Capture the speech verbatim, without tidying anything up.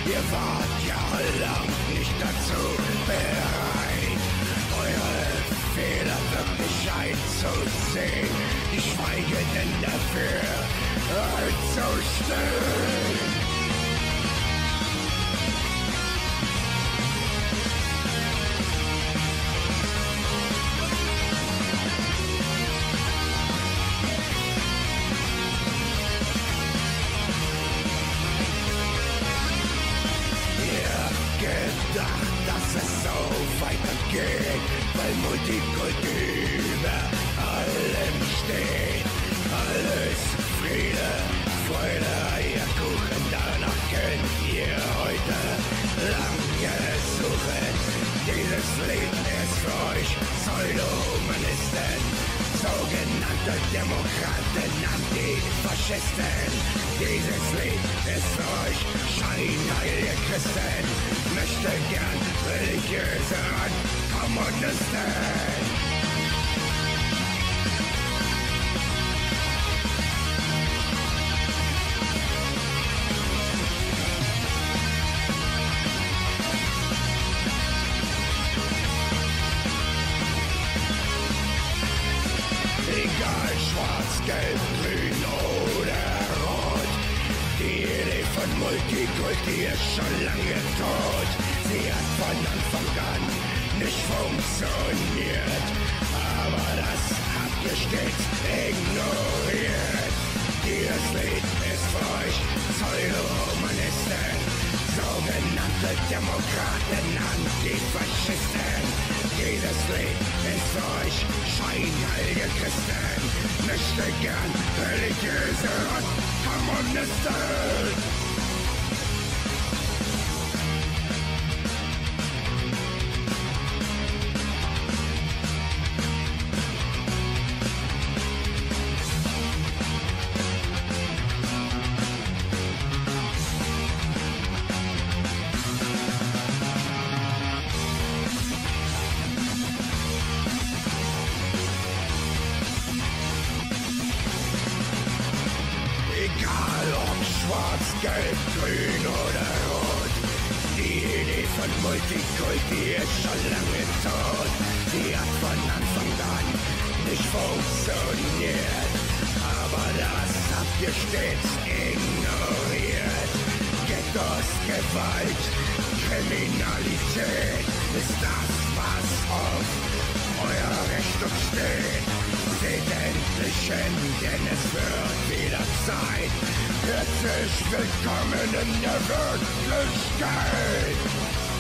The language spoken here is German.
Ihr wart jahrelang nicht dazu bereit, eure Fehler wirklich einzusehen. Ich schweige denn dafür einzustehen. Gedacht, dass es so weitergeht, weil Multikulti über allem steht. Alles Friede, Freude, Eierkuchen, danach könnt ihr heute lange suchen. Dieses Lied ist für euch Pseudo-Humanisten, sogenannte Demokraten, Antifaschisten. Dieses Lied ist für euch scheinheilige Christen, möchte gern religiöse Kommunisten. Egal schwarz, gelb, grün oder rot, die Idee von Multikulti ist schon lange tot. Sie hat von Anfang an nicht funktioniert, aber das habt ihr stets ignoriert. Dieses Lied ist für euch Pseudo-Humanisten, sogenannte Demokraten, Antifaschisten. Dieses Lied ist für euch scheinheilige Christen, möchte gern religiöse Kommunisten. Gelb, grün oder rot, die Idee von Multikulti ist schon lange tot. Sie hat von Anfang an nicht funktioniert, aber das habt ihr stets ignoriert. Ghettos, Gewalt, Kriminalität ist das, was auf eurer Rechnung steht. Seht endlich hin, denn es wird wieder Zeit. Herzlich willkommen in der Wirklichkeit.